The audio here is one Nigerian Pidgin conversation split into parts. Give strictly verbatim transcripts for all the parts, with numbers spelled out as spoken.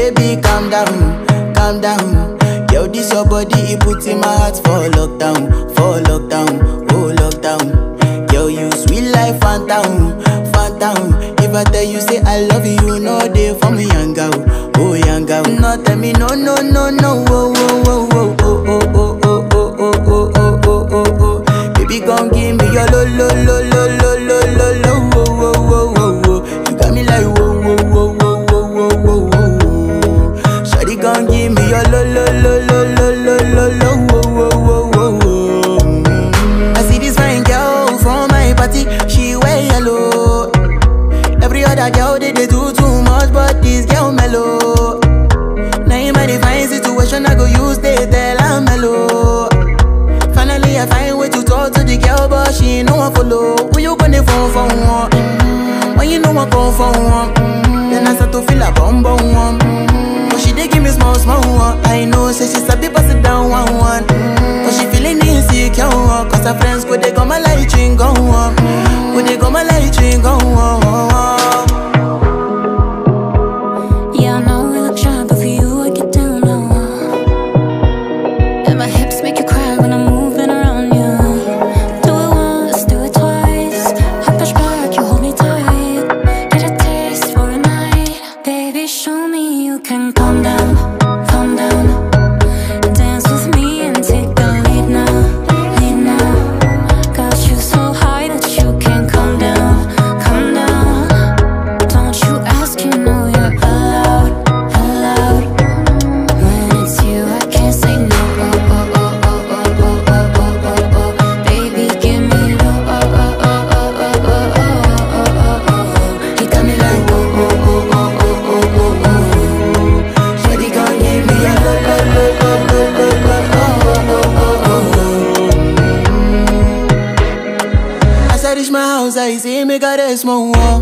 Baby, calm down, calm down. Yo, this your body, it puts in my heart for lockdown, for lockdown, oh lockdown. Yo, you sweet life, phantom, phantom. If I tell you say I love you, no day for me, young girl, oh young girl. No tell me no, no, no, no, oh, oh, oh, oh, oh, oh, oh, oh, oh, oh, oh, oh, oh, oh. Baby, gon' give me your lo, lo, lo, lo, lo, lo, lo, lo, oh, oh, oh, oh, oh. You got me like whoa, whoa, whoa, whoa, whoa, whoa, whoa, whoa. Shawty gon' give me your lo, lo, lo, lo, lo, lo, lo, lo, oh, oh, oh, oh, oh. I see this fine girl from my party, she wear yellow. Every other girl they, they do too much, but this girl mellow. Now in my divine situation, I go use they tell I'm mellow. Finally I find way to talk to the girl, but she ain't no one follow. Who you gonna phone for one? Mm-hmm. When you know I come for one, mm-hmm. Then I start to feel a bum bum one. Mm-hmm. But she dey give me small small one. I know say she sabi pass it down one one. Mm-hmm. But she feeling insecure one, cause her friends go they go my light ring go on. Go they go my light ring go on. Yeah, I know we look shy, but for you I get down low. And my hips make you cry when I'm moving around you. Do it once, do it twice. I push back, you hold me tight. Get a taste for a night. Baby, show me you can calm down, calm down. Dance with me and take the lead now, lead now. Got you so high that you can't calm down, calm down. Don't you ask, you know you're allowed, allowed. When it's you, I can't say no. Oh, oh, oh, oh, oh, oh, oh, oh, oh, oh. Baby, give me low. Oh, oh, oh, oh, oh, oh, oh, oh, oh, oh. You got me like whoa, whoa, whoa, whoa, whoa, whoa, whoa, whoa. Shawty gon' give me a low, low, low, low, low, low, low, oh, oh, oh, oh, oh. As I reach my house, I see me got a small wall.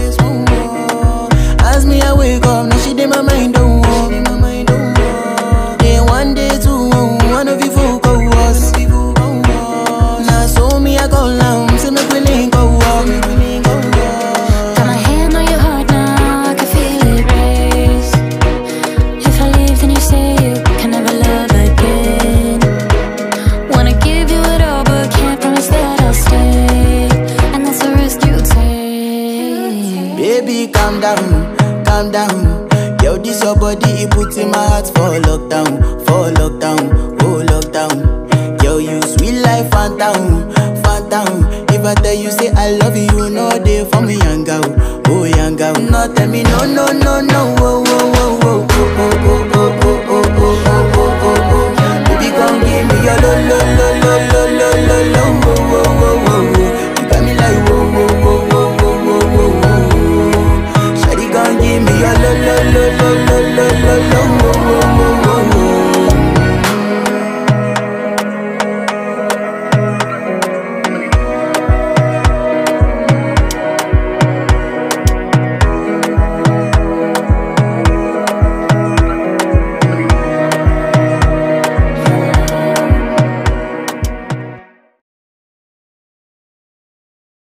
As me I wake up, now she did my mind don't walk. Day one, day two, one of you folk go was. Now so me I go down, see me willing go walk. Got my hand on your heart now, I can feel it race. If I leave, then you say you can never love again. Wanna give you it all, but can't promise that I'll stay. And that's a risk you take. Baby, calm down, calm down. Yo, this your body, it puts in my heart for lockdown, for lockdown, oh lockdown. Yo, you sweet life, phantom, phantom. If I tell you say I love you, no day for me, young girl, oh young girl. No tell me no, no, no, no,